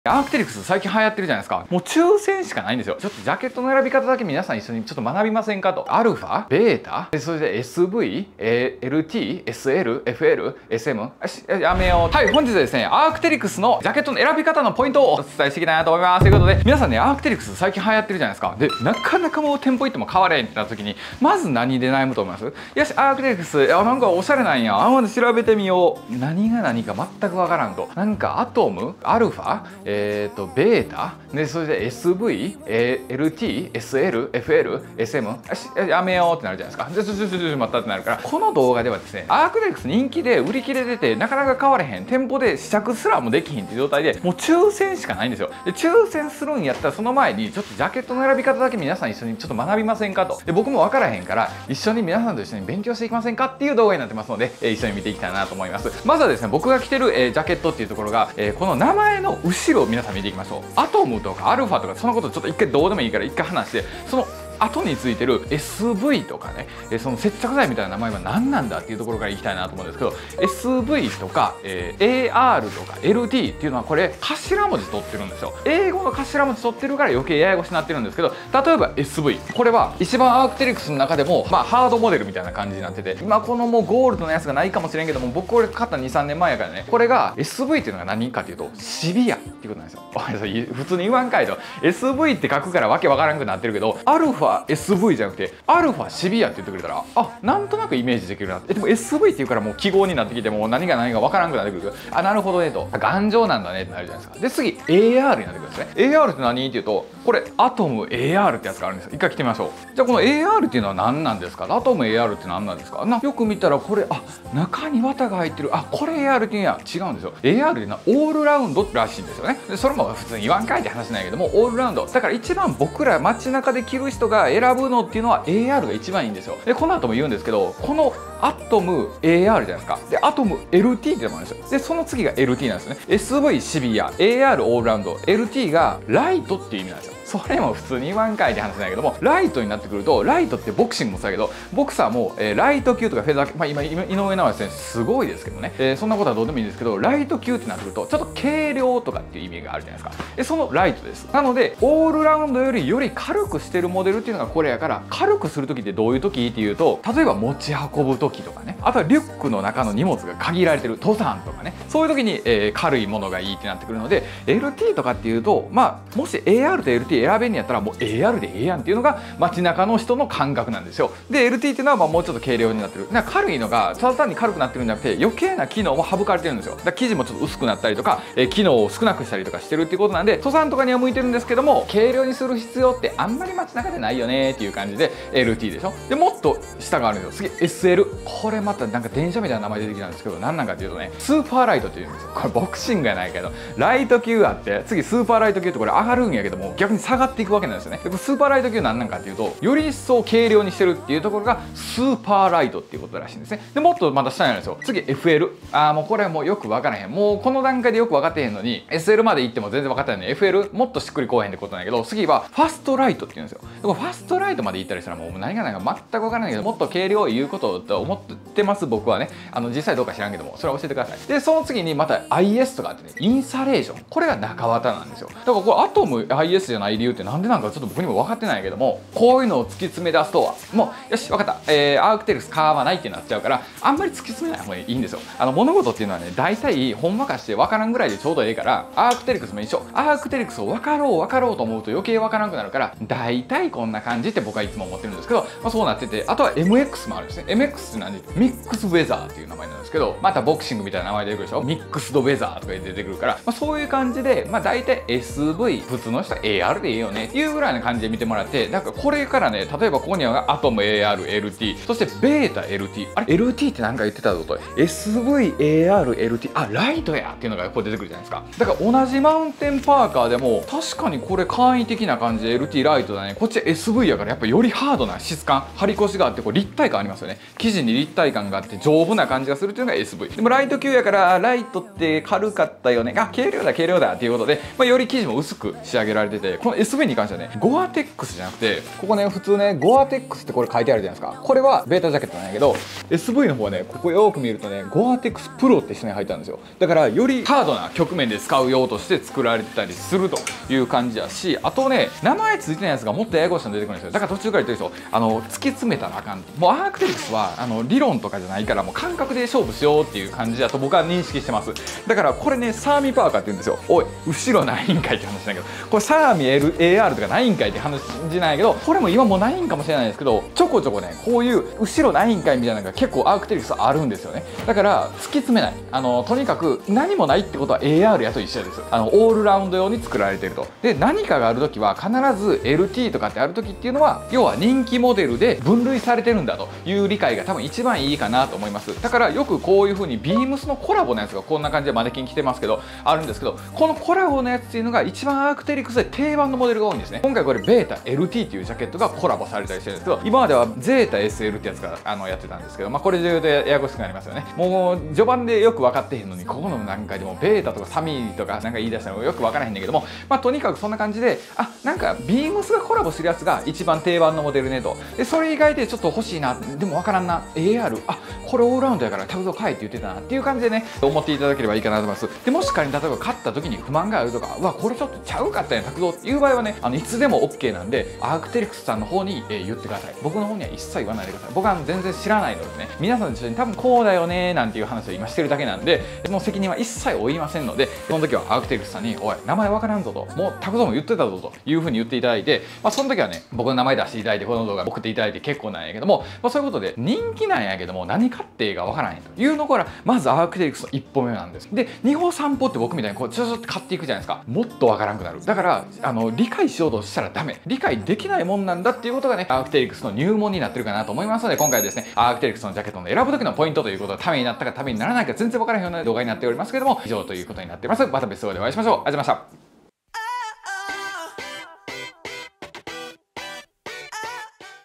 アークテリクス最近流行ってるじゃないですか。もう抽選しかないんですよ。ちょっとジャケットの選び方だけ皆さん一緒にちょっと学びませんかと。アルファ、ベータ、それで SV、LT、SL、FL、SM。よし、やめよう。はい、本日はですね、アークテリクスのジャケットの選び方のポイントをお伝えしていきたいなと思います。ということで、皆さんね、アークテリクス最近流行ってるじゃないですか。で、なかなかもう店舗行っても買われへんってなった時に、まず何で悩むと思います？よし、アークテリクス、なんかおしゃれなんや。まず調べてみよう。何が何か全くわからんと。なんかアトム、アルファ、ベータで、それで SV、LT、SL、FL、SM、やめようってなるじゃないですか。で、待ったってなるから、この動画ではですね、アークテリクス人気で売り切れてて、なかなか買われへん、店舗で試着すらもできひんっていう状態で、もう抽選しかないんですよ。で、抽選するんやったら、その前に、ちょっとジャケットの選び方だけ皆さん一緒にちょっと学びませんかと。で、僕も分からへんから、一緒に皆さんと一緒に勉強していきませんかっていう動画になってますので、一緒に見ていきたいなと思います。まずはですね、僕が着てる、ジャケットっていうところが、この名前の後ろを皆さん見ていきましょう。アトムとかアルファとかそのことちょっと一回どうでもいいから一回話して、その後についてる SV とかね、その接着剤みたいな名前は何なんだっていうところからいきたいなと思うんですけど、 SV とか、AR とか LT っていうのはこれ頭文字取ってるんですよ。英語の頭文字取ってるから余計ややこしになってるんですけど、例えば SV、 これは一番アークテリクスの中でもハードモデルみたいな感じになってて、今このもうゴールドのやつがないかもしれんけども、僕これ買った 2,3 年前やからね、これが SV っていうのが何かっていうとシビアっていうことなんですよ。普通に言わんかいと。 SV って書くからわけわからんくなってるけど、アルファSV じゃなくてアルファシビアって言ってくれたら、なんとなくイメージできるな。でも SV って言うからもう記号になってきて、もう何が何が分からんくなってくる。なるほどねと。頑丈なんだねってなるじゃないですか。で、次 AR になってくるんですね。AR って何っていうと、これアトム AR ってやつがあるんですよ。一回来てみましょう。じゃあこの AR っていうのは何なんですか？アトム AR って何なんですか？よく見たらこれ、中に綿が入ってる。これ AR っていうんや。違うんですよ。AR っていうのはオールラウンドらしいんですよね。で、それも普通に言わんかいって話なんやけども、オールラウンドだから一番僕ら街中で着る人が選ぶのっていうのは AR が一番いいんですよ。で、この後も言うんですけど、このアトム AR じゃないですか。で、アトム LT ってのもあるんですよ。で、その次が LT なんですね。SV シビア、AR オールラウンド、LT がライトっていう意味なんですよ。それも普通に言わんかいって話なんやけども、ライトになってくると、ライトってボクシングもそうだけど、ボクサーも、ライト級とかフェザー級、今井上尚弥選手すごいですけどね、そんなことはどうでもいいんですけど、ライト級ってなってくるとちょっと軽量とかっていう意味があるじゃないですか。で、そのライトです。なのでオールラウンドより軽くしてるモデルっていうのがこれやから、軽くする時ってどういう時っていうと、例えば持ち運ぶ時とかね、あとはリュックの中の荷物が限られてる登山とかね、そういう時に、軽いものがいいってなってくるので、 LT とかっていうと、もし AR と LT 選べんやったらもう AR でええやんっていうのが街中の人の感覚なんですよ。で、LT っていうのはもうちょっと軽量になってる。軽いのがただ単に軽くなってるんじゃなくて、余計な機能も省かれてるんですよ。だから生地もちょっと薄くなったりとか、機能を少なくしたりとかしてるっていうことなんで、登山とかには向いてるんですけども、軽量にする必要ってあんまり街中でないよねっていう感じで LT でしょ。で、もっと下があるんですよ。次 SL。これまたなんか電車みたいな名前出てきたんですけど、何なんかっていうとね、スーパーライトっていうんですよ。これボクシングやないけど、ライト級あって、次スーパーライト級ってこれ上がるんやけども、逆に下がっていくわけなんですよね。で、スーパーライト級何なんかっていうと、より一層軽量にしてるっていうところがスーパーライトっていうことらしいんですね。で、もっとまた下にあるんですよ。次 FL。もうこれはもうよく分からへん。もうこの段階でよく分かってへんのに SL まで行っても全然分かってないのに FL もっとしっくりこうへんってことなんやけど、次はファストライトっていうんですよ。で、これファストライトまで行ったりしたらもう何が何か全く分からないけど、もっと軽量を言うことと思ってます僕はね。実際どうか知らんけども、それは教えてください。で、その次にまた IS とかあってね、インサレーション。これが中綿なんですよ。だからこれアトム IS じゃない理由ってなんでなんかちょっと僕にも分かってないけども、こういうのを突き詰め出すとはもうよし分かった、アークテリクス買わないってなっちゃうから、あんまり突き詰めない方がいいんですよ。物事っていうのはね、大体ほんわかして分からんぐらいでちょうどいいから、アークテリクスも一緒。アークテリクスを分かろうと思うと余計分からなくなるから、大体こんな感じって僕はいつも思ってるんですけど、そうなってて、あとは MX もあるんですね。MX って何？ミックスウェザーっていう名前なんですけど、またボクシングみたいな名前出てくるでしょ。ミックスドウェザーとか出てくるから、そういう感じで大体 SV 普通の人は AR でいいよねっていうぐらいな感じで見てもらって、なんかこれからね、例えばここにはアトム AR、LT、そしてベータ LT、LT って何か言ってたぞと、SVAR、LT、ライトやっていうのがこう出てくるじゃないですか。だから同じマウンテンパーカーでも確かにこれ簡易的な感じで LT ライトだね、こっち SV やからやっぱよりハードな質感、張り腰があってこう立体感ありますよね。生地に立体感があって丈夫な感じがするっていうのが SV。 でもライト級やからライトって軽かったよね、軽量だっていうことで、より生地も薄く仕上げられてて、この SB に関してはね、ゴアテックスじゃなくて、ここね、普通ね、ゴアテックスってこれ書いてあるじゃないですか。これはベータジャケットなんやけど、SV の方はね、ここよく見るとね、ゴアテックスプロって下に入ったんですよ。だからよりハードな局面で使う用として作られてたりするという感じやし、あとね、名前ついてないやつがもっとややこしいの出てくるんですよ。だから途中から言ってる人、突き詰めたらあかん。もうアークテリクスは理論とかじゃないから、もう感覚で勝負しようっていう感じだと僕は認識してます。だからこれね、サーミパーカーって言うんですよ。おい、後ろないんかいって話だけど、これサーミ AR とかないんかいって話じゃないけど、これも今もうないんかもしれないですけど、ちょこちょこね、こういう後ろないんかいみたいなのが結構アークテリクスあるんですよね。だから突き詰めない、とにかく何もないってことは AR やと一緒です。オールラウンド用に作られていると。で、何かがある時は必ず LT とかってある時っていうのは、要は人気モデルで分類されてるんだという理解が多分一番いいかなと思います。だからよくこういう風にビームスのコラボのやつがこんな感じでマネキン着てますけど、あるんですけど、このコラボのやつっていうのが一番アークテリクスで定番のモデルが多いんですね。今回これベータ LT っていうジャケットがコラボされたりしてるんですけど、今まではゼータ SL ってやつがやってたんですけど、これで言うとややこしくなりますよね。もう序盤でよく分かってへんのに、ここの段階でもベータとかサミーとかなんか言い出したのよく分からへんねんけども、とにかくそんな感じで、なんかビームスがコラボしてるやつが一番定番のモデルねと。でそれ以外でちょっと欲しいな、でも分からんな、 AR これオールラウンドやからタグゾ買えって言ってたなっていう感じでね、思っていただければいいかなと思います。でもし仮に例えば買った時に不満があるとか、うわこれちょっとちゃうかったやんタグゾっていう場合はね、いつでも OK なんで、アークテリクスさんの方に言ってください。僕の方には一切言わないでください。僕は全然知らないのでね、皆さんと一緒に多分こうだよねなんていう話を今してるだけなんで、その責任は一切負いませんので、その時はアークテリクスさんに「おい名前わからんぞ」と「もうタグゾも言ってたぞ」というふうに言っていただいて、その時はね、僕の名前出していただいてこの動画送っていただいて結構なんやけども、そういうことで人気なんやけども何買っていいかわからへんというのから、まずアークテリクスの一歩目なんです。で2歩3歩って僕みたいにこうちょっと買っていくじゃないですか。もっとわからんくなる。だから理解しようとしたらダメ、理解できないもんなんだっていうことがね、アークテリクスの入門になってるかなと思いますので、今回ですね、アークテリクスのジャケットの選ぶ時のポイントということで、ためになったかためにならないか全然わからないような動画になっておりますけども、以上ということになっています。また別動画でお会いしましょう。ありがとうございました。